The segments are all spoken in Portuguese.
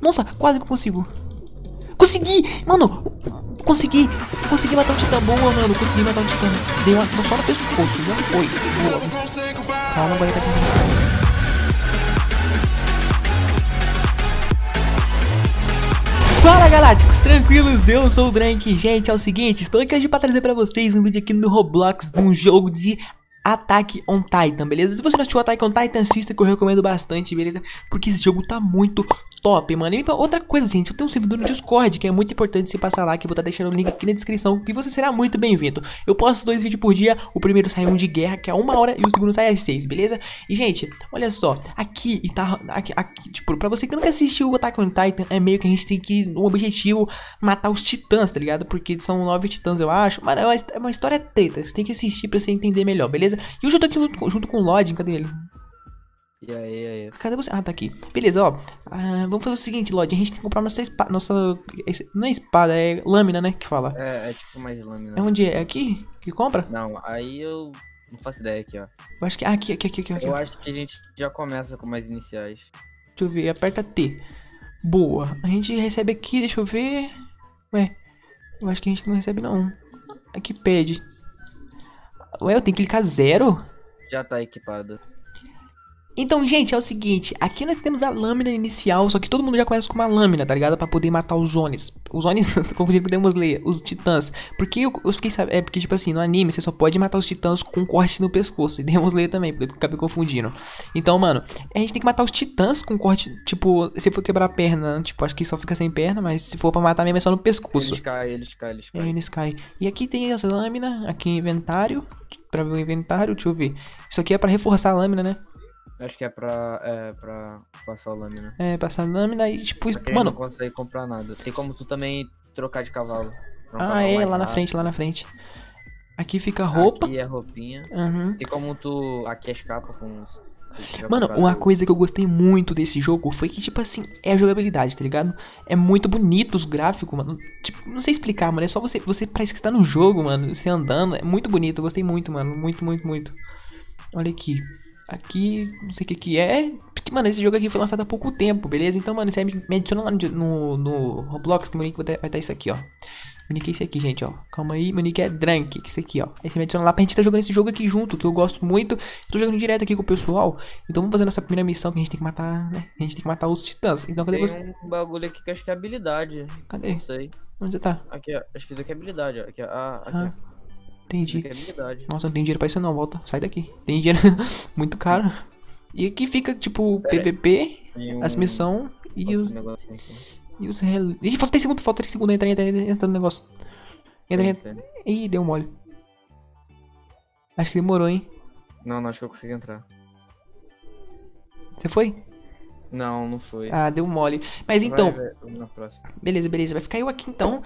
Nossa, quase que eu consigo. Consegui! Mano, consegui matar um titã. Boa, mano, consegui matar um titã. Dei uma só no pescoço, já foi. Boa. Calma, agora tá terminando. Fala, galácticos, tranquilos? Eu sou o Drank. Gente, é o seguinte, estou aqui hoje pra trazer pra vocês um vídeo aqui no Roblox de um jogo de Attack on Titan, beleza? Se você não assistiu Attack on Titan, assista, que eu recomendo bastante, beleza? Porque esse jogo tá muito top, mano. E outra coisa, gente, eu tenho um servidor no Discord, que é muito importante você passar lá, que eu vou estar deixando o link aqui na descrição, que você será muito bem-vindo. Eu posto 2 vídeos por dia, o primeiro sai um de guerra, que é 1 hora, e o segundo sai às 6, beleza? E, gente, olha só, aqui, tipo, pra você que nunca assistiu o Attack on Titan, é meio que a gente tem que, no objetivo, matar os titãs, tá ligado? Porque são 9 titãs, eu acho. Mano, é uma história treta, você tem que assistir pra você entender melhor, beleza? E hoje eu tô aqui junto com o Lodge, cadê ele? E aí? Cadê você? Ah, tá aqui. Beleza, ó. Vamos fazer o seguinte, Lodge. A gente tem que comprar nossa espada. Não é espada, é lâmina, né? Que fala. É tipo mais lâmina. É onde é? É aqui? Que compra? Não, aí eu não faço ideia aqui, ó. Eu acho que. Aqui. Eu acho que a gente já começa com mais iniciais. Deixa eu ver. Aperta T. Boa. A gente recebe aqui, deixa eu ver. Ué. Eu acho que a gente não recebe, não. Aqui pede. Ué, eu tenho que clicar 0? Já tá equipado. Então, gente, é o seguinte, aqui nós temos a lâmina inicial, só que todo mundo já começa com uma lâmina, tá ligado? Pra poder matar os Onis. Os Onis, como podemos ler, os titãs. Porque eu fiquei sabendo, porque tipo assim, no anime você só pode matar os titãs com um corte no pescoço. E Demon Slayer também, porque eu acabei confundindo. Então, mano, a gente tem que matar os titãs com corte, tipo, se for quebrar a perna, tipo, acho que só fica sem perna, mas se for pra matar mesmo é só no pescoço. Eles caem. Eles caem. E aqui tem essa lâmina, aqui inventário, pra ver o inventário, deixa eu ver. Isso aqui é pra reforçar a lâmina, né? Acho que é pra passar a lâmina. É, passar a lâmina e tipo, mano, não consegue comprar nada. Tem como tu também trocar de cavalo. Lá na frente. Aqui fica roupa. Aqui é roupinha. Uhum. Tem como tu... Aqui é escapa com... Mano, uma coisa que eu gostei muito desse jogo foi que, tipo assim, é a jogabilidade, tá ligado? É muito bonito os gráficos, mano. Tipo, não sei explicar, mano. É só você parece que está no jogo, mano. Você andando. É muito bonito. Eu gostei muito, mano. Muito. Olha aqui. Aqui, não sei o que é. Porque, mano, esse jogo aqui foi lançado há pouco tempo, beleza? Então, mano, você me adiciona lá no Roblox, que meu nick vai estar isso aqui, ó. Meu nick é esse aqui, gente, ó. Calma aí, meu nick é Drank, que é esse aqui, ó. Aí você me adiciona lá pra gente tá jogando esse jogo aqui junto, que eu gosto muito. Eu tô jogando direto aqui com o pessoal. Então vamos fazer nossa primeira missão, que a gente tem que matar, né? A gente tem que matar os titãs. Então cadê você? Tem um bagulho aqui que acho que é habilidade. Cadê? Não sei. Onde você tá? Aqui, ó. Acho que isso aqui é habilidade, ó. Aqui, ó. Aqui, ó. Entendi. Habilidade. Nossa, não tem dinheiro pra isso não, volta. Sai daqui. Tem dinheiro muito caro. E aqui fica, tipo, PVP, as missões e os... Ih, falta 3 segundos, entra no negócio. Entra. Ih, deu mole. Acho que demorou, hein? Não, acho que eu consegui entrar. Você foi? Não foi. Ah, deu mole. Mas então... Na próxima. Beleza. Vai ficar eu aqui, então.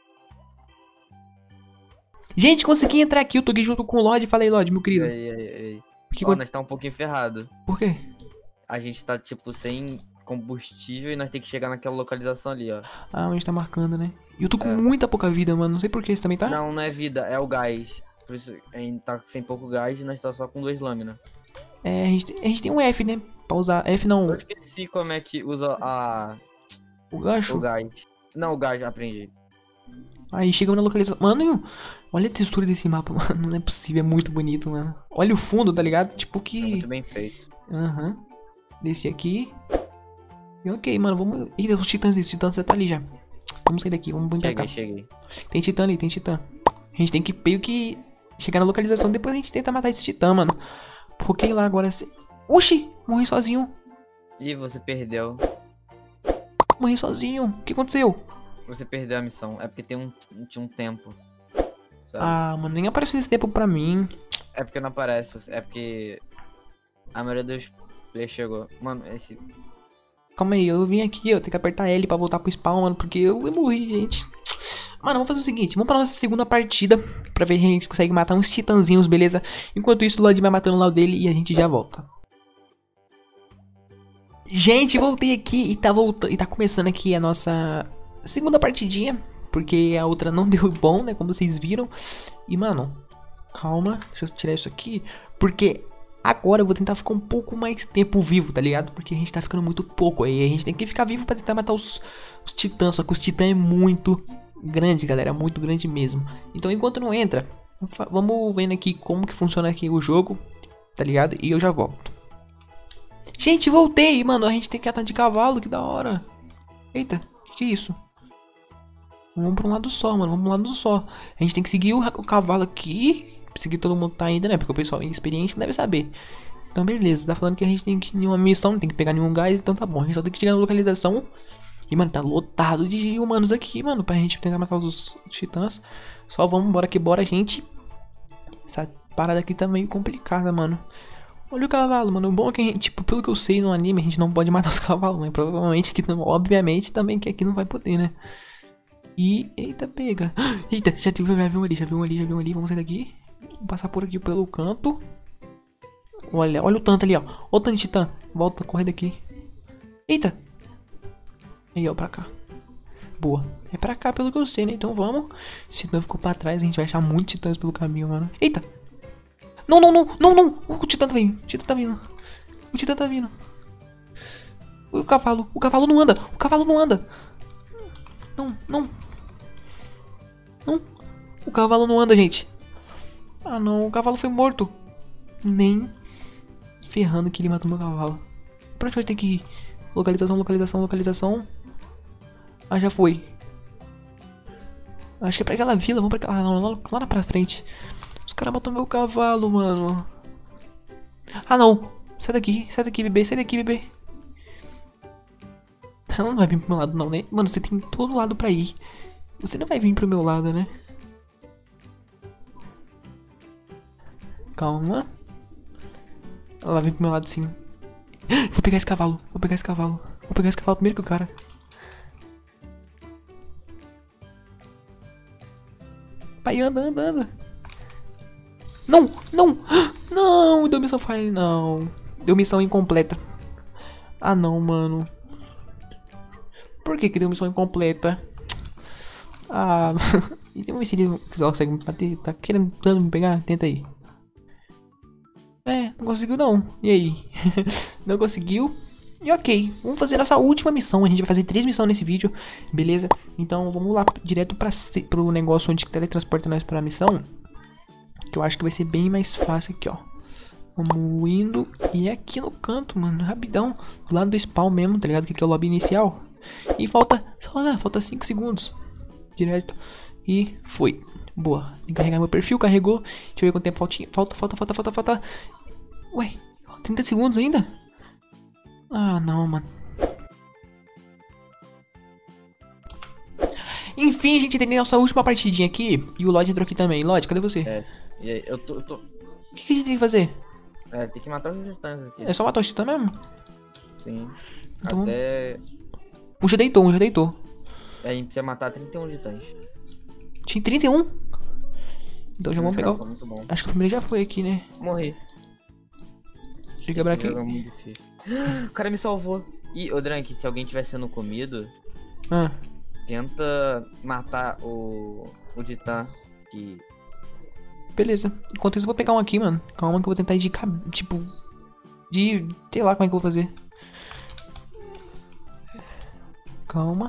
Gente, consegui entrar aqui. Eu tô aqui junto com o Lodge. Fala aí, Lodge, meu querido. E aí. Nós tá um pouquinho ferrado. Por quê? A gente tá, tipo, sem combustível e nós tem que chegar naquela localização ali, ó. Ah, onde tá marcando, né? E eu tô com muita pouca vida, mano. Não sei por que você também tá. Não é vida, é o gás. Por isso a gente tá sem pouco gás e nós tá só com 2 lâminas. É, a gente tem um F, né? Pra usar. F não. Eu esqueci como é que usa o gancho? O gás. Não, o gás, aprendi. Aí chegamos na localização. Mano, olha a textura desse mapa, mano. Não é possível, é muito bonito, mano. Olha o fundo, tá ligado? Tipo que... É muito bem feito. Aham. Desci aqui. E ok, mano, vamos... Ih, os titãs já tá ali já. Vamos sair daqui, vamos pra cá. Cheguei. Tem titã ali, tem titã. A gente tem que meio que chegar na localização, depois a gente tenta matar esse titã, mano. Porque lá agora... Oxi, morri sozinho. Ih, você perdeu. Morri sozinho. O que aconteceu? Você perdeu a missão. É porque tinha um tempo. Sabe? Ah, mano, nem apareceu esse tempo pra mim. É porque não aparece. É porque a maioria dos players chegou. Mano, esse... Calma aí, eu vim aqui, eu tenho que apertar L pra voltar pro spawn, mano, porque eu morri, gente. Mano, vamos fazer o seguinte, vamos pra nossa segunda partida, pra ver se a gente consegue matar uns titãzinhos, beleza? Enquanto isso, o Lodge vai matando lá o dele e a gente já volta. Gente, voltei aqui e tá começando aqui a nossa segunda partidinha, porque a outra não deu bom, né, como vocês viram. E, mano, calma, deixa eu tirar isso aqui, porque Agora eu vou tentar ficar um pouco mais tempo vivo, tá ligado? Porque a gente tá ficando muito pouco. Aí a gente tem que ficar vivo pra tentar matar os titãs. Só que os titãs é muito grande, galera. É muito grande mesmo. Então enquanto não entra, vamos vendo aqui como que funciona aqui o jogo, tá ligado? E eu já volto. Gente, voltei, mano. A gente tem que atar de cavalo, que da hora. Eita, que é isso? Vamos pra um lado só, mano. Vamos pra um lado só. A gente tem que seguir o cavalo aqui. Seguir todo mundo tá ainda, né? Porque o pessoal experiente deve saber. Então, beleza. Tá falando que a gente tem que ir em uma missão, não tem que pegar nenhum gás. Então tá bom. A gente só tem que chegar na localização. E, mano, tá lotado de humanos aqui, mano. Pra gente tentar matar os titãs. Só vamos embora que bora, gente. Essa parada aqui tá meio complicada, mano. Olha o cavalo, mano. O bom é que a gente, tipo, pelo que eu sei no anime, a gente não pode matar os cavalos, né? Provavelmente aqui, obviamente, também que aqui não vai poder, né? E, eita, pega. Eita, já viu um ali, já viu um ali. Vamos sair daqui. Vamos passar por aqui pelo canto. Olha o tanto ali, ó. Olha o tanto de titã. Volta, corre daqui. Eita. Aí, ó, pra cá. Boa. É pra cá, pelo que eu sei, né? Então vamos. Se o titã ficou pra trás, a gente vai achar muitos titãs pelo caminho, mano. Eita. Não. O titã tá vindo. O titã tá vindo. O cavalo não anda. Não. O cavalo não anda, gente. Ah, não. O cavalo foi morto. Nem ferrando que ele matou meu cavalo. Pra onde vai ter que ir? Localização. Ah, já foi. Acho que é pra aquela vila. Vamos pra aquela... Ah, não. Lá pra frente. Os caras matou meu cavalo, mano. Ah, não. Sai daqui, bebê. Ela não vai vir pro meu lado, não, né? Mano, você tem todo lado pra ir. Você não vai vir pro meu lado, né? Calma. Ela vai vir pro meu lado, sim. Vou pegar esse cavalo. Primeiro que o cara. Vai, anda. Não, deu missão falha, não. Deu missão incompleta. Ah, não, mano. Por que deu missão incompleta? Ah, vamos ver se ele consegue me bater. Tá querendo me pegar? Tenta aí. Não conseguiu não. E aí? Não conseguiu. E ok, vamos fazer nossa última missão. A gente vai fazer 3 missões nesse vídeo, beleza? Então vamos lá direto pro negócio onde teletransporta nós pra missão. Que eu acho que vai ser bem mais fácil aqui, ó. Vamos indo. E é aqui no canto, mano, rapidão. Do lado do spawn mesmo, tá ligado? Que aqui é o lobby inicial. E falta 5 segundos. Direto. E foi. Boa. Tem que carregar meu perfil, carregou. Deixa eu ver quanto tempo falta. Ué, 30 segundos ainda? Ah, não, mano. Enfim, a gente tem nossa última partidinha aqui. E o Lodge entrou aqui também. Lodge, cadê você? E aí, eu tô... O que a gente tem que fazer? Tem que matar os titãs aqui. É só matar os titãs mesmo? Sim. Então, até... Um já deitou. A gente precisa matar 31 titãs. Tinha 31? Então já vamos pegar o... Muito bom. Acho que o primeiro já foi aqui, né? Morri. Deixa eu quebrar aqui. É muito difícil. O cara me salvou. E, ô Drank, se alguém estiver sendo comido, tenta matar o titã que... Beleza. Enquanto isso eu vou pegar um aqui, mano. Calma que eu vou tentar ir de... Tipo... Sei lá como é que eu vou fazer. Calma.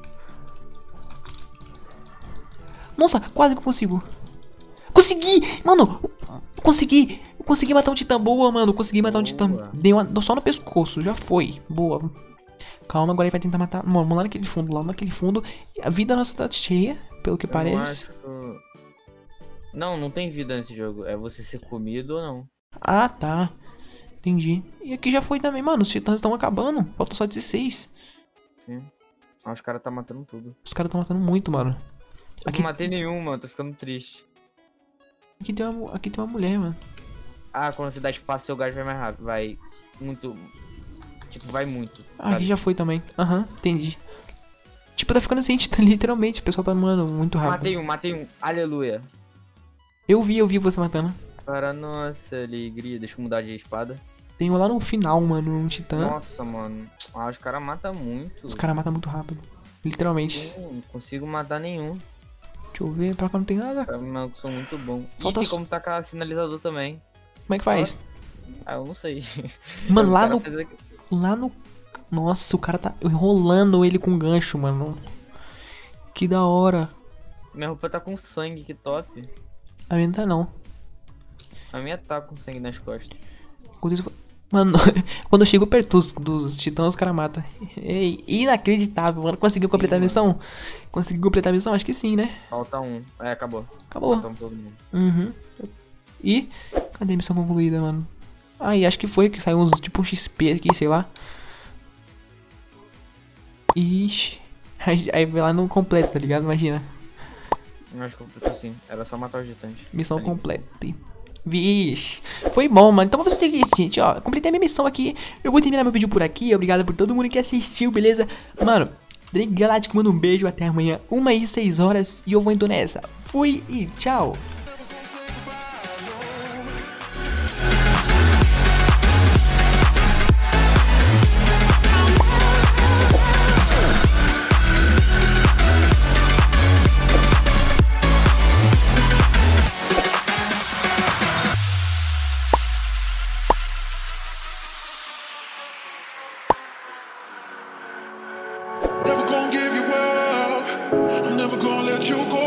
Nossa, quase que eu consigo. Consegui! Mano, consegui matar um titã. Boa, mano. Consegui matar um titã. Dei só no pescoço. Já foi. Boa. Calma, agora ele vai tentar matar. Mano, vamos lá naquele fundo. A vida nossa tá cheia, pelo que parece. Não tem vida nesse jogo. É você ser comido ou não. Ah, tá. Entendi. E aqui já foi também, mano. Os titãs estão acabando. Falta só 16. Sim. Os caras tá matando tudo. Os caras estão matando muito, mano. Aqui... Eu não matei nenhum, mano. Tô ficando triste. Aqui tem uma mulher, mano. Ah, quando você dá espaço, seu gás vai mais rápido. Vai muito... Tipo, vai muito. Ah, aqui já foi também. Entendi. Tipo, tá ficando assim, tá, literalmente. O pessoal tá, mano, muito rápido. Matei um. Aleluia. Eu vi você matando. Para nossa alegria. Deixa eu mudar de espada. Tem um lá no final, mano, um titã. Nossa, mano. Os caras matam muito. Os caras matam muito rápido. Literalmente. Eu não consigo matar nenhum. Deixa eu ver, pra cá não tem nada. Os são muito bons. Falta... E tem como tacar sinalizador também. Como é que faz? Ah, eu não sei. Mano, O lá cara no... fez aqui- Lá no... Nossa, o cara tá enrolando ele com gancho, mano. Que da hora. Minha roupa tá com sangue, que top. A minha não tá, não. A minha tá com sangue nas costas. Enquanto isso- Mano, quando eu chego perto dos titãs, os caras matam. Ei, inacreditável, mano. Conseguiu Sim, completar a mano. missão? Conseguiu completar a missão? Acho que sim, né? Falta um. É, acabou. Acabou. Matamos todo mundo. Uhum. E... Cadê a missão concluída, mano? Aí, acho que foi que saiu uns, tipo um XP aqui, sei lá. Ixi. Aí vai lá no completo, tá ligado? Imagina. Eu acho que eu fico assim. Era só matar os gitantes. Missão Ali. completa. Vixe. Foi bom, mano. Então vou fazer o seguinte, gente, ó. Completei a minha missão aqui. Eu vou terminar meu vídeo por aqui. Obrigado por todo mundo que assistiu, beleza? Mano, Drake Galáctico, manda um beijo. Até amanhã, 1h06. E eu vou indo nessa. Fui e tchau. Never gonna give you up. I'm never gonna let you go.